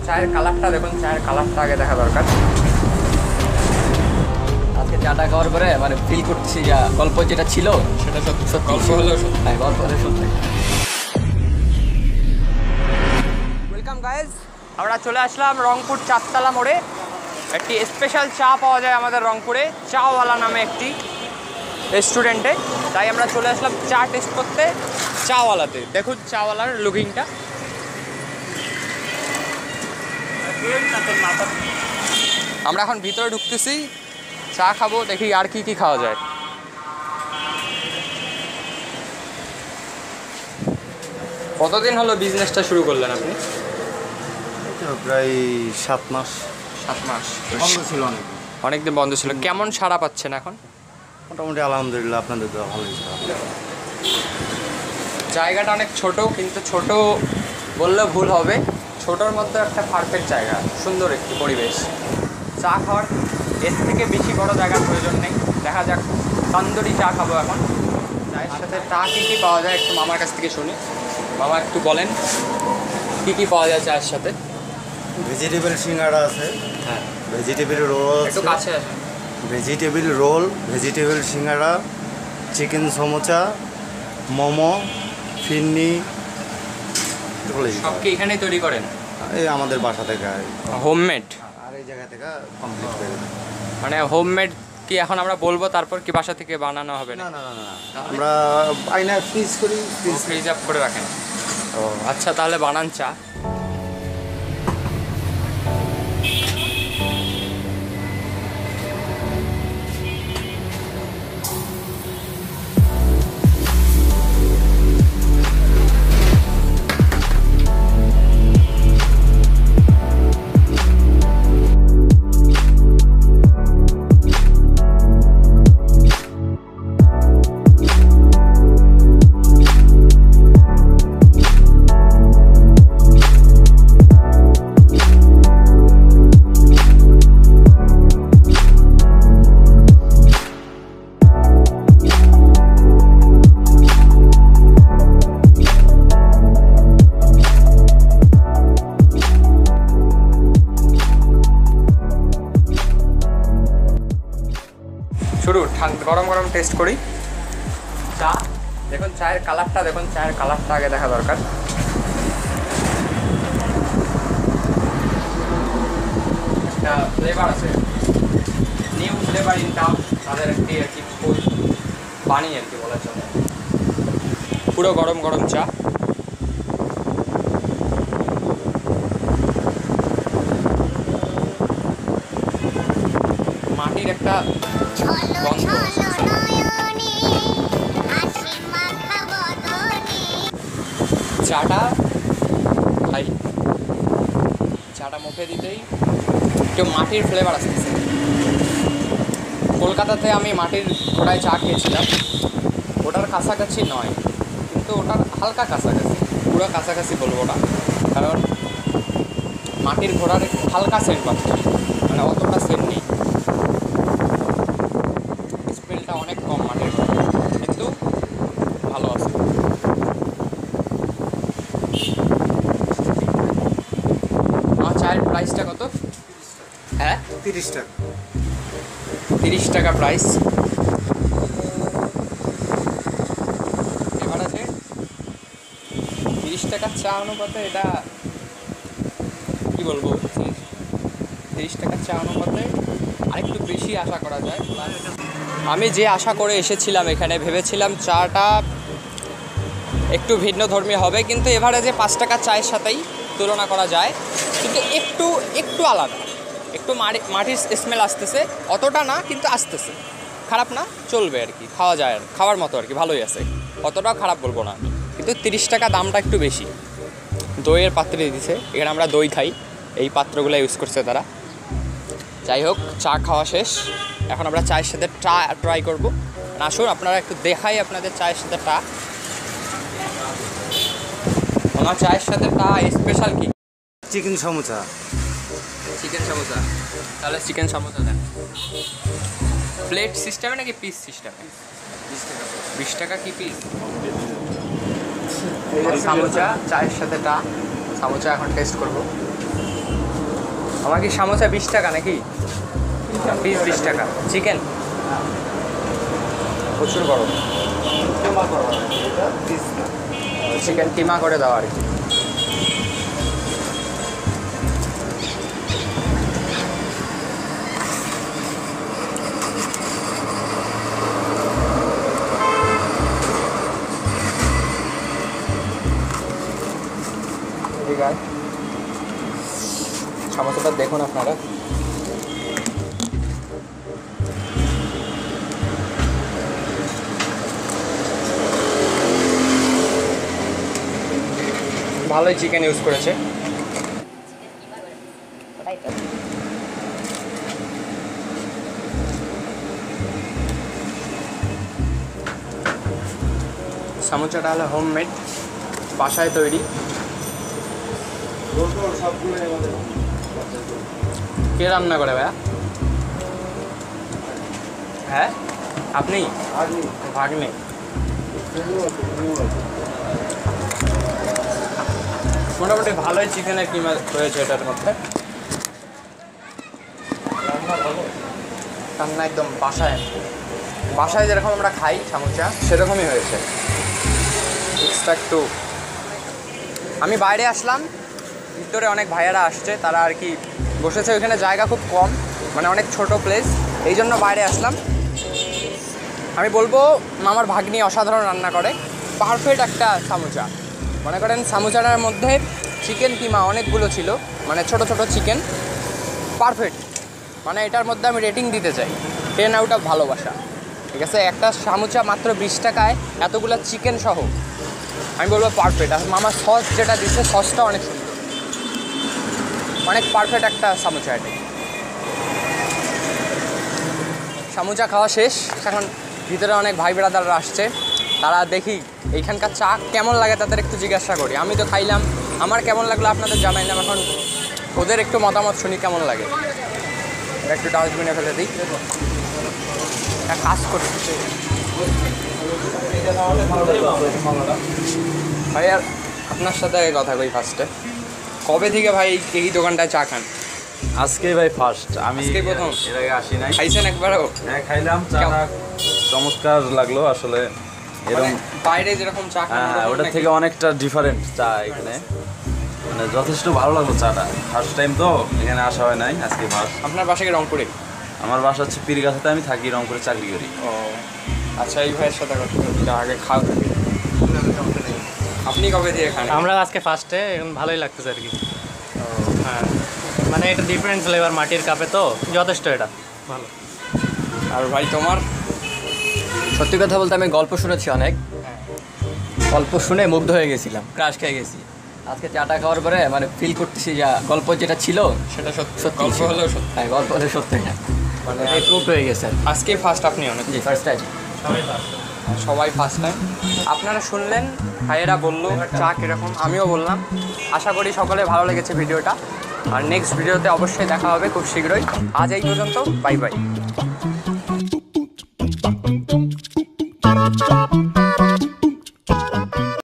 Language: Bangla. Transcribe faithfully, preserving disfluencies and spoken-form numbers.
চায়ের কালারটা দেখুন, চায়ের কালারটা আগে দেখা দরকার। আজকে চাটা খাওয়ার পরে মানে ফিল করছি যা গল্প যেটা ছিল সেটা সত্যি সত্যি গল্প হলেও সত্যি। হ্যাঁ, গল্প হলেও সত্যি। ওয়েলকাম গাইজ, আমরা চলে আসলাম রংপুর চারতলা মোড়ে। একটি স্পেশাল চা পাওয়া যায় আমাদের রংপুরে, চাওয়ালা নামে একটি রেস্টুরেন্টে। তাই আমরা চলে আসলাম চা টেস্ট করতে চাওয়ালাতে। দেখুন চাওয়ালার লুকিংটা। আমরা এখন ভিতরে ঢুকতেছি, চা খাবো, দেখি আর কি কি খাওয়া যায়। কতদিন হলো বিজনেসটা শুরু করলেন আপনি? প্রায় সাত মাস। সাত মাস বন্ধ ছিল অনেক, অনেকদিন বন্ধ ছিল। কেমন সাড়া পাচ্ছেন এখন? মোটামুটি আলহামদুলিল্লাহ, আপনাদের তো ভালোই ছিল। জায়গাটা অনেক ছোট, কিন্তু ছোট বললে ভুল হবে, ছোটোর মধ্যে একটা পারফেক্ট জায়গা, সুন্দর একটি পরিবেশ। চা খাওয়ার এর থেকে বেশি বড় জায়গার প্রয়োজন নেই। দেখা যাক, তান্দুরি চা খাবো এখন। চায়ের সাথে চা কী কী পাওয়া যায় একটু মামার কাছ থেকে শুনি। মামা একটু বলেন কী কী পাওয়া যায় চায়ের সাথে? ভেজিটেবল সিঙ্গাড়া আছে, হ্যাঁ ভেজিটেবল রোল একটু আছে, কাছে আসেন। Vegetable roll, vegetable singara, chicken samosa, momo, phirni, এগুলোই। সব কি এখানেই তৈরি করেন? এই আমাদের বাসা থেকে হোমমেড? আর এই জায়গা থেকে কমপ্লিট করে দেয়। মানে হোমমেড কি এখন আমরা বলবো, তারপর কি বাসা থেকে বানানো হবে? না না না না, আমরা আইনা ফ্রিজ করি, ফ্রিজ ফ্রিজ আপ করে রাখেন। ও আচ্ছা, তাহলে বানান চা। শুরু ঠান্ডা গরম গরম টেস্ট করি চা। দেখুন চায়ের কালারটা দেখুন, চায়ের কালারটা আগে দেখা দরকার। একটা ফ্লেভার আছে, নিউ ফ্লেভার ইন টাউন, তাদের একটি আর কি ফুল পানি আর কি বলা চলে। পুরো গরম গরম চা। মাটির একটা গন্ধ, চাটা খাই, চাটা মুখে দিতেই একটু মাটির ফ্লেভার আসতেছে। কলকাতাতে আমি মাটির ঘোড়ায় চা খেয়েছিলাম, ওটার কাছাকাছি নয়, কিন্তু ওটার হালকা কাছাকাছি, পুরো কাছাকাছি বলবো না, কারণ মাটির ঘোড়ার একটু হালকা সেন্ট পাচ্ছি, মানে অতটা সেন্ট নেই, স্মেলটা অনেক কম মাটির ঘোড়া, কিন্তু ভালো আছে। আমার চায়ের প্রাইসটা কত? হ্যাঁ তিরিশ টাকা। তিরিশ টাকা প্রাইস। এবার আছে তিরিশ টাকার চা অনুপাতে এটা কী বলবো, তিরিশ টাকার চা অনুপাতে আরেকটু বেশি আশা করা যায়। আমি যে আশা করে এসেছিলাম এখানে, ভেবেছিলাম চাটা একটু ভিন্ন ধর্মী হবে, কিন্তু এবারে যে পাঁচ টাকার চায়ের সাথেই তুলনা করা যায়, কিন্তু একটু একটু আলাদা, একটু মাটির স্মেল আসতেছে, অতটা না কিন্তু আসতেছে। খারাপ না, চলবে আর কি, খাওয়া যায়, আর খাওয়ার মতো আর কি, ভালোই আছে, অতটাও খারাপ বলবো না। কিন্তু তিরিশ টাকা দামটা একটু বেশি। দইয়ের পাত্রে দিছে, এখানে আমরা দই খাই, এই পাত্রগুলো ইউজ করছে তারা। যাই হোক, চা খাওয়া শেষ, এখন আমরা চায়ের সাথে চা ট্রাই করবো। আসুন আপনারা একটু দেখাই আপনাদের চায়ের সাথে টা। আমার চায়ের সাথে টা স্পেশাল কি? চিকেন সমোসা। চিকেন সমোসা, তাহলে চিকেন সমোসা দেন। প্লেট সিস্টেমে নাকি পিস সিস্টেমে? বিশ টাকা কি পিস? সামোচা চায়ের সাথে টা, সামোচা এখন টেস্ট করবো। আমার কি সামোসা বিশ টাকা নাকি? পিস বিশ টাকা। চিকেন প্রচুর গরম। চিকেন কিমা করে দাও আর কি। সমস্যাটা দেখুন আপনারা। ভালোই চিকেন ইউজ করেছে। সামোসাটা হলো হোমমেড, বাসায় তৈরি। কে রান্না করে ভাইয়া? হ্যাঁ আপনি? ভাগ্নে। মোটামুটি ভালোই চিকেনের কিমা হয়েছে এটার মধ্যে। রান্না একদম বাসায় বাসায় যেরকম আমরা খাই সামোসা সেরকমই হয়েছে। এক্সট্রা একটু আমি বাইরে আসলাম, ভিতরে অনেক ভাইয়ারা আসছে, তারা আর কি বসেছে, ওইখানে জায়গা খুব কম, মানে অনেক ছোট প্লেস, এই জন্য বাইরে আসলাম। আমি বলবো আমার ভাগ্নি অসাধারণ রান্না করে, পারফেক্ট একটা সামোসা। মনে করেন সামোসাটার মধ্যে চিকেন কিমা অনেকগুলো ছিল, মানে ছোট ছোট চিকেন, পারফেক্ট। মানে এটার মধ্যে আমি রেটিং দিতে চাই টেন আউট অফ ভালোবাসা। ঠিক আছে, একটা সামোসা মাত্র বিশ টাকায় এতগুলো চিকেন সহ, আমি বলবো পারফেক্ট। আর মামার সস যেটা দিচ্ছে, সসটা অনেক সুন্দর, অনেক পারফেক্ট একটা সামোসা এটা। সামোসা খাওয়া শেষ, এখন ভিতরে অনেক ভাই ব্রাদাররা আসছে, তারা দেখি এইখানকার চা কেমন লাগে তাদের একটু জিজ্ঞাসা করি। আমি তো খাইলাম, আমার কেমন লাগলো আপনাদের জানাইলাম, এখন ওদের একটু মতামত শুনি কেমন লাগে। একটু ডাস্টবিনে ফেলে দিই, একটা কাজ করছে ভাই। আর আপনার সাথে কথা কই ফার্স্টে, কবে থেকে ভাই এই দোকানটায় চা খান? আজকে ভাই ফার্স্ট, আমি আজকেই প্রথম? এর আগে আসি নাই। খাইছেন একবারও? হ্যাঁ খাইলাম, চাটা চমৎকার লাগলো আসলে। এরকম বাইরে যেরকম চা খান হ্যাঁ ওটার থেকে অনেকটা ডিফারেন্ট চা এখানে, মানে যথেষ্ট ভালো লাগলো চাটা। ফার্স্ট টাইম তো এখানে আসা হয় নাই, আজকে ফার্স্ট। আপনার বাসা কি রংপুরে? আমার বাসা হচ্ছে পীরগাছাতে, আমি থাকি রংপুরে চাকরি করি। ও আচ্ছা, এই ভাইয়ের সাথে কথা বলি, আগে খাও থাকি। আপনি কবে দিয়ে খান? আমরা আজকে ফার্স্টে, এখন ভালোই লাগতেছে আর কি। হ্যাঁ মানে এটা ডিফারেন্ট ফ্লেভার, মাটির কাপে তো যথেষ্ট এটা ভালো। আর ভাই তোমার? সত্যি কথা বলতে আমি গল্প শুনেছি অনেক, গল্প শুনে মুগ্ধ হয়ে গেছিলাম, ক্রাশ খেয়ে গেছি। আজকে চাটা খাওয়ার পরে মানে ফিল করতেছি যা গল্প যেটা ছিল সেটা সত্যি, সত্যি গল্প ছিল। হলেও সত্যি। হ্যাঁ গল্প হলে সত্যি না, মানে প্রুফ হয়ে গেছে আর কি। আজকে ফার্স্ট আপনি অনেক? জি ফার্স্ট টাইম, সবাই ফার্স্ট টাইম। আপনারা শুনলেন, ভাইয়েরা বললো চা কীরকম, আমিও বললাম। আশা করি সকলে ভালো লেগেছে ভিডিওটা, আর নেক্সট ভিডিওতে অবশ্যই দেখা হবে খুব শীঘ্রই। আজ এই পর্যন্ত, বাই বাই।